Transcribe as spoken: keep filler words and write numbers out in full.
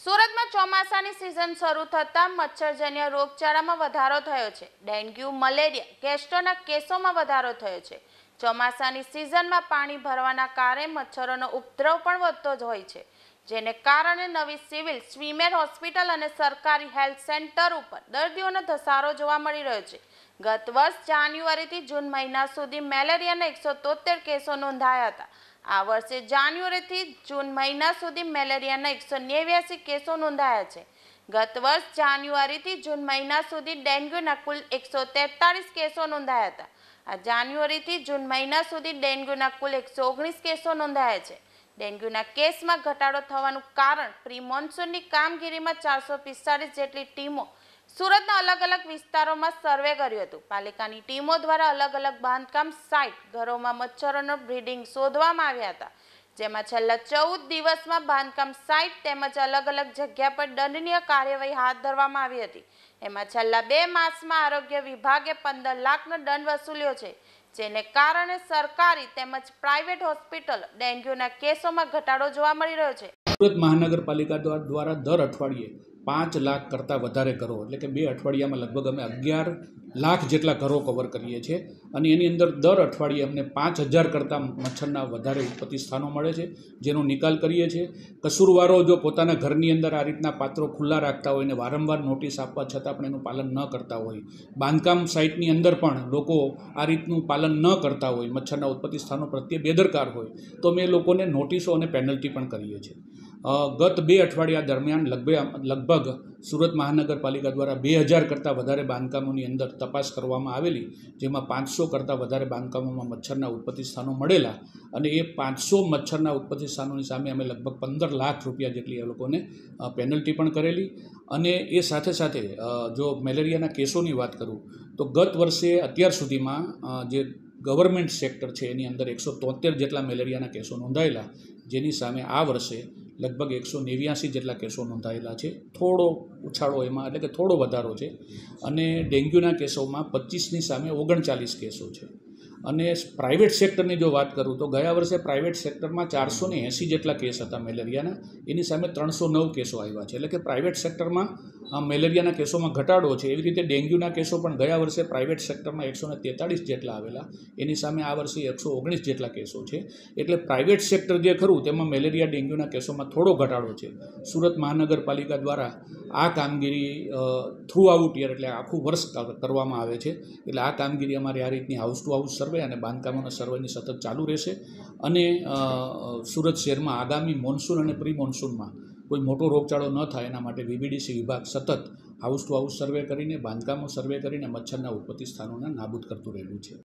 સુરતમાં ચોમાસાની સિઝન શરૂ થતાં મચ્છરજન્ય રોગચાળામાં વધારો થયો છે। ડેન્ગ્યુ, મલેરિયા, ગેસ્ટ્રોના કેસોમાં વધારો થયો છે। ચોમાસાની સિઝનમાં પાણી ભરવાના કારણે મચ્છરોનો ઉપદ્રવ પણ વધતો જ હોય છે, જેને કારણે નવી સિવિલ, સ્વીમેર હોસ્પિટલ અને સરકારી હેલ્થ સેન્ટર ઉપર દર્દીઓનો ધસારો જોવા મળી રહ્યો છે। ગત વર્ષ જાન્યુઆરીથી જૂન મહિના સુધી મેલેરિયાના એકસો તોતેર કેસો નોંધાયા હતા। આ વર્ષે જાન્યુઆરીથી જૂન મહિના સુધી મેલેરિયાના એકસો નેવ્યાસી કેસો નોંધાયા છે। ગત વર્ષ જાન્યુઆરીથી જૂન મહિના સુધી ડેન્ગ્યુના કુલ એકસો તેતાલીસ કેસો નોંધાયા હતા। આ જાન્યુઆરીથી જૂન મહિના સુધી ડેન્ગ્યુના કુલ એકસો ઓગણીસ કેસો નોંધાયા છે। ડેન્ગ્યુના કેસમાં ઘટાડો થવાનું કારણ પ્રી મોન્સૂનની કામગીરીમાં ચારસો પિસ્તાળીસ જેટલી ટીમો સુરતના અલગ અલગ વિસ્તારોમાં સર્વે કર્યું હતું। પાલિકાની ટીમો દ્વારા અલગ અલગ બાંધકામ સાઇટ, ઘરોમાં મચ્છરોનો બ્રીડિંગ શોધવામાં આવ્યા હતા, જેમાં છેલ્લા ચૌદ દિવસમાં બાંધકામ સાઇટ તેમજ અલગ અલગ જગ્યા પર દંડનીય કાર્યવાહી હાથ ધરવામાં આવી હતી। એમાં છેલ્લા બે માસમાં આરોગ્ય વિભાગે પંદર લાખનો દંડ વસૂલ્યો છે, જેને કારણે સરકારી તેમજ પ્રાઇવેટ હોસ્પિટલ ડેન્ગ્યુના કેસોમાં ઘટાડો જોવા મળી રહ્યો છે। સુરત મહાનગરપાલિકા દ્વારા દર અઠવાડિયે પાંચ લાખ કરતાં વધારે ઘરો એટલે કે બે અઠવાડિયામાં લગભગ અમે અગિયાર લાખ જેટલા ઘરો કવર કરીએ છીએ અને એની અંદર દર અઠવાડિયે અમને પાંચ હજાર કરતાં મચ્છરના વધારે ઉત્પત્તિ સ્થાનો મળે છે, જેનો નિકાલ કરીએ છીએ। કસૂરવારો જો પોતાના ઘરની અંદર આ રીતના પાત્રો ખુલ્લા રાખતા હોય ને વારંવાર નોટિસ આપવા છતાં પણ એનું પાલન ન કરતા હોય, બાંધકામ સાઇટની અંદર પણ લોકો આ રીતનું પાલન ન કરતા હોય, મચ્છરના ઉત્પત્તિ સ્થાનો પ્રત્યે બેદરકાર હોય, તો અમે લોકોને નોટિસો અને પેનલ્ટી પણ કરીએ છીએ। ગત બે અઠવાડિયા દરમિયાન લગભગ લગભગ સુરત મહાનગરપાલિકા દ્વારા બે હજાર કરતાં વધારે બાંધકામોની અંદર તપાસ કરવામાં આવેલી, જેમાં પાંચસો કરતાં વધારે બાંધકામોમાં મચ્છરના ઉત્પત્તિ સ્થાનો મળેલા અને એ પાંચસો મચ્છરના ઉત્પત્તિ સ્થાનોની સામે અમે લગભગ પંદર લાખ રૂપિયા જેટલી એ લોકોને પેનલ્ટી પણ કરેલી। અને એ સાથે સાથે જો મેલેરિયાના કેસોની વાત કરું તો ગત વર્ષે અત્યાર સુધીમાં જે ગવર્મેન્ટ સેક્ટર છે એની અંદર એકસો તોતેર જેટલા મેલેરિયાના કેસો નોંધાયેલા, જેની સામે આ વર્ષે લગભગ એકસો નેવ્યાસી જેટલા કેસો નોંધાયેલા છે। થોડો ઉછાળો એમાં એટલે કે થોડો વધારો છે। અને ડેન્ગ્યુના કેસોમાં પચીસની સામે ઓગણચાલીસ કેસો છે। અને પ્રાઇવેટ સેક્ટરની જો વાત કરું તો ગયા વર્ષે પ્રાઇવેટ સેક્ટરમાં ચારસો ને એંસી જેટલા કેસ હતા મેલેરિયાના, એની સામે ત્રણસો નવ કેસો આવ્યા છે, એટલે કે પ્રાઇવેટ સેક્ટરમાં મેલેરિયાના કેસોમાં ઘટાડો છે। એવી રીતે ડેન્ગ્યુના કેસો પણ ગયા વર્ષે પ્રાઇવેટ સેક્ટરમાં એકસો ને તેતાળીસ જેટલા આવેલા, એની સામે આ વર્ષે એકસો ઓગણીસ જેટલા કેસો છે। એટલે પ્રાઇવેટ સેક્ટર જે ખરું તેમાં મેલેરિયા ડેન્ગ્યુના કેસોમાં થોડો ઘટાડો છે। સુરત મહાનગરપાલિકા દ્વારા આ કામગીરી થ્રુ આઉટ યર એટલે આખું વર્ષ કરવામાં આવે છે, એટલે આ કામગીરી અમારી આ રીતની હાઉસ ટુ હાઉસ સર્વે અને બાંધકામોના સર્વેની સતત ચાલુ રહેશે। અને સુરત શહેરમાં આગામી મોન્સૂન અને પ્રી મોન્સૂનમાં કોઈ મોટો રોગચાળો ન થાય એના માટે વીબીડીસી વિભાગ સતત હાઉસ ટુ હાઉસ સર્વે કરીને, બાંધકામો સર્વે કરીને મચ્છરના ઉત્પત્તિ સ્થાનોને નાબૂદ કરતું રહેલું છે।